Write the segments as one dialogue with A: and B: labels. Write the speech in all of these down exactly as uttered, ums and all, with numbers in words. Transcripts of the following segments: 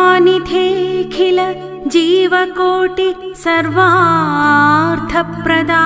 A: कृपानिधेऽखिल जीवकोटि सर्वार्थप्रदा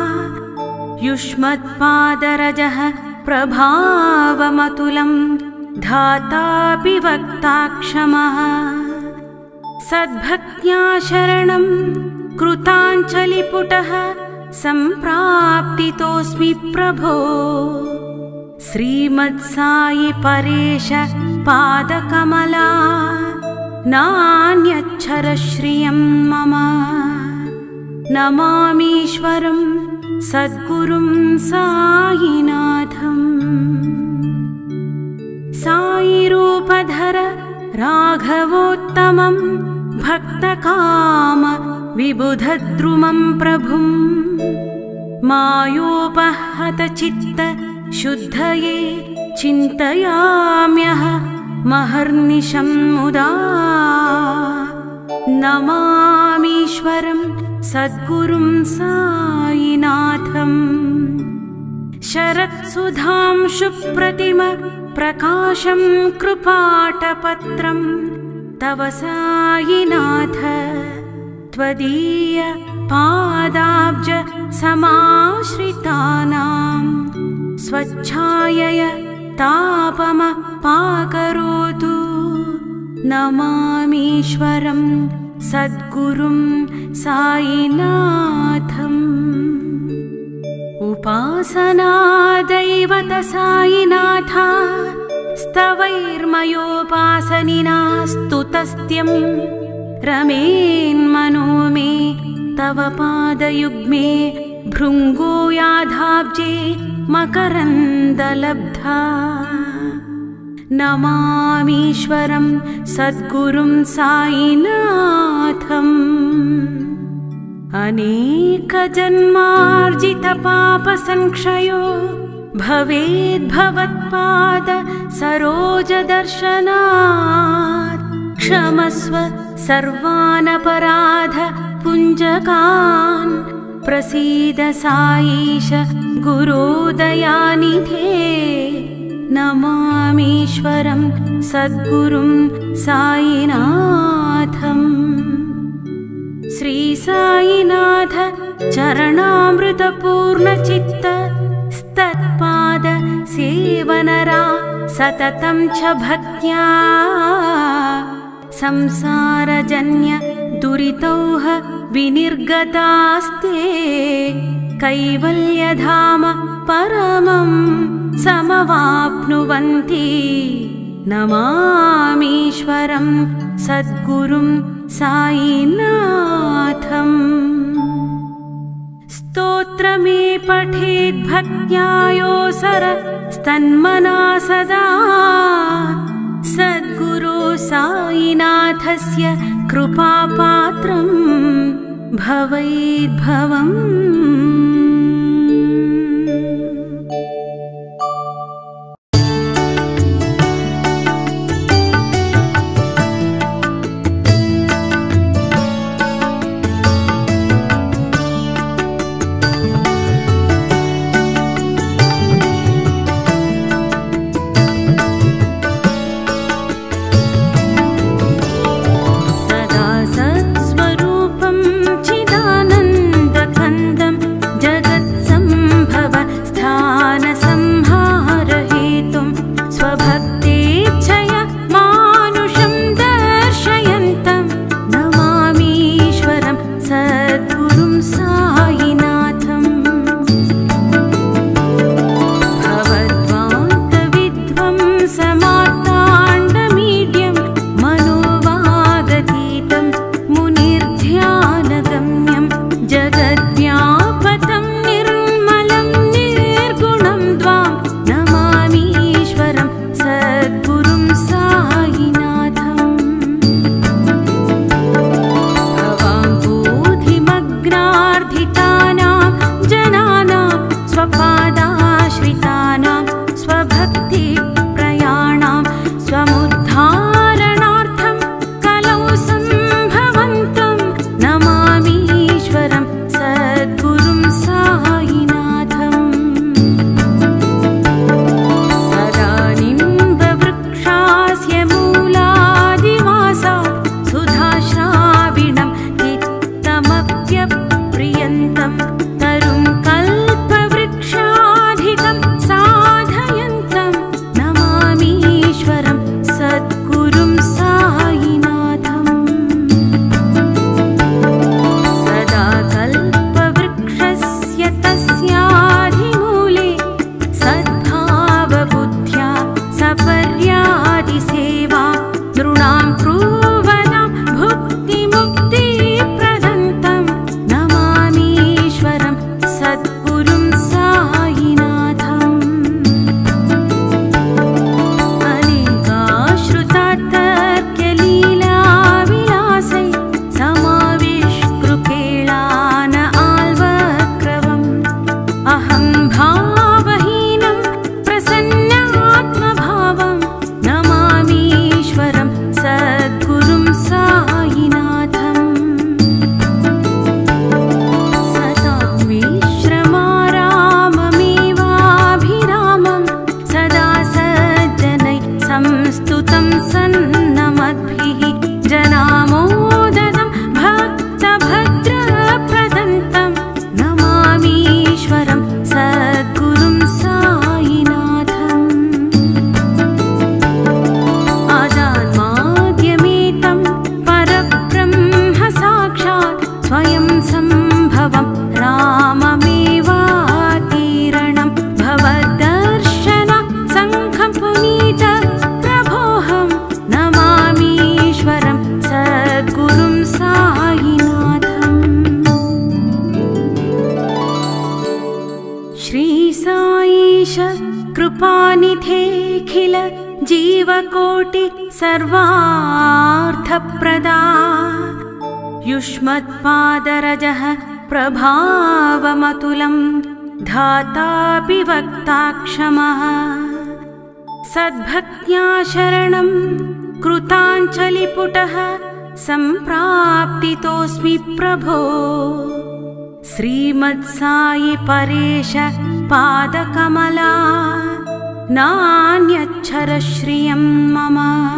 A: युष्मत्पादरजः प्रभावमतुलं धातापि वक्ता क्षमः सद्भक्त्या शरणं कृताञ्जलिपुटः सम्प्राप्तितोऽस्मि प्रभो श्रीमत्सायि परेश पादकमला नान्यच्छर श्रियं मम नमामीश्वरं सद्गुरुं सायिनाथम् सायिरूपधर राघवोत्तमं भक्तकाम विबुधद्रुमं प्रभुं मायोपहतचित्त शुद्धये चिन्तयाम्यह महर्निशं मुदा नमामीश्वरं सद्गुरुं सायिनाथम् शरत्सुधांशुप्रतिम प्रकाशं कृपाटपत्रं तव सायिनाथ त्वदीय पादाब्ज समाश्रितानां स्वच्छायय तापमपाकरोतु नमामीश्वरं सद्गुरुं सायिनाथम् उपासना दैवत सायिनाथा स्तवैर्मयोपासनिना स्तुतस्त्यं रमेन्मनो मे तव पादयुग्मे भृङ्गो याधाब्जे मकरन्दलब्धा नमामीश्वरं सद्गुरुं सायिनाथम् अनेकजन्मार्जितपापसंक्षयो भवेद्भवत्पाद सरोजदर्शनात् क्षमस्व सर्वानपराध पुञ्जकान् प्रसीद साईश गुरोदयानिधे नमामीश्वरं सद्गुरुं सायिनाथम् श्री सायिनाथ चरणामृतपूर्णचित्त स्तत्पाद सेवनरा सततं च भक्त्या संसारजन्य दुरितौह विनिर्गतास्ते कैवल्यधाम परमं समवाप्नुवन्ति नमामीश्वरं सद्गुरुं सायिनाथम् स्तोत्रमे पठेद्भक्त्या योऽसर स्तन्मना सदा सद्गुरो सायिनाथस्य कृपापात्रं भवेद्भवम् जीवकोटि सर्वार्थप्रदा युष्मत्पादरजः प्रभावमतुलं धातापि वक्ता क्षमः सद्भक्त्या शरणं कृताञ्जलिपुटः सम्प्राप्तितोऽस्मि प्रभो श्रीमत्सायि परेश पादकमला नान्यच्छरश्रियं मम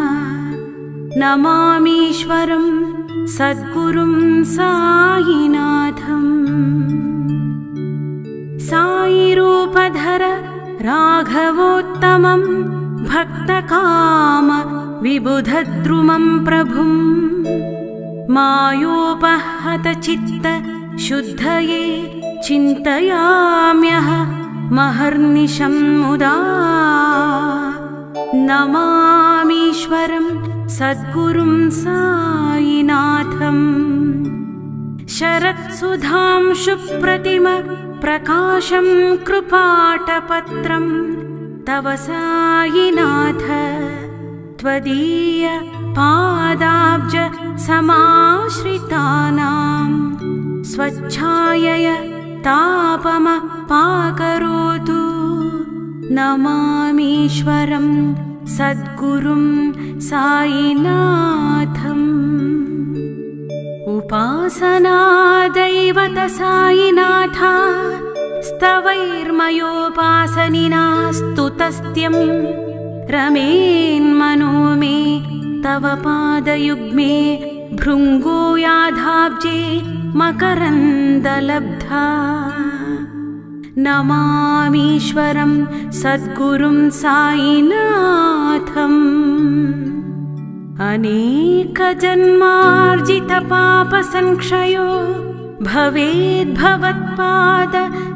A: नमामीश्वरं सद्गुरुं सायिनाथम् सायिरूपधर राघवोत्तमं भक्तकाम विबुधद्रुमं प्रभुं मायोपहतचित्त शुद्धये चिन्तयाम्यह महर्निशं मुदा नमामीश्वरं सद्गुरुं सायिनाथम् शरत्सुधांशुप्रतिम प्रकाशं कृपाटपत्रं तव सायिनाथ त्वदीय पादाब्ज समाश्रितानां स्वच्छायय तापमपाकरोतु नमामीश्वरं सद्गुरुं सायिनाथम् उपासना दैवत सायिनाथ स्तवैर्मयोपासनिना स्तुतस्त्यं रमेन्मनो मे तव पादयुग्मे भृङ्गो याधाब्जे मकरन्दलब्धा नमामीश्वरं सद्गुरुं सायिनाथम् अनेकजन्मार्जितपापसंक्षयो भवेद्भवत्पाद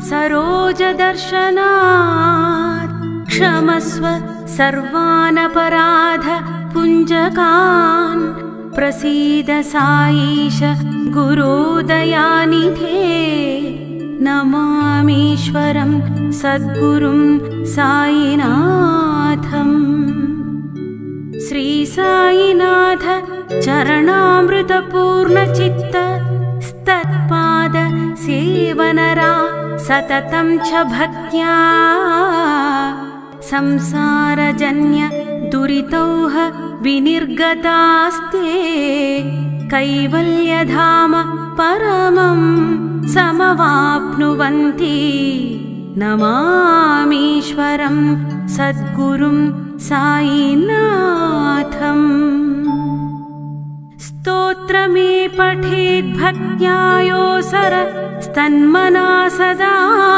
A: सरोजदर्शनात् क्षमस्व सर्वानपराध पुञ्जकान् प्रसीद साईश गुरोदयानिधे नमामीश्वरं सद्गुरुं सायिनाथम् श्री सायिनाथ चरणामृतपूर्णचित्त स्तत्पाद सेवनरा सततं च भक्त्या संसारजन्य दुरितौह विनिर्गतास्ते कैवल्यधाम परमं समवाप्नुवन्ति नमामीश्वरं सद्गुरुं सायिनाथम् स्तोत्रमे पठेद्भक्त्या योऽसर स्तन्मना सदा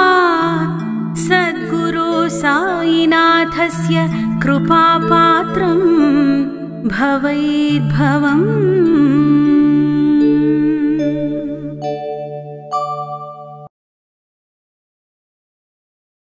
A: सद्गुरो सायिनाथस्य कृपापात्रं भवेद्भवम्।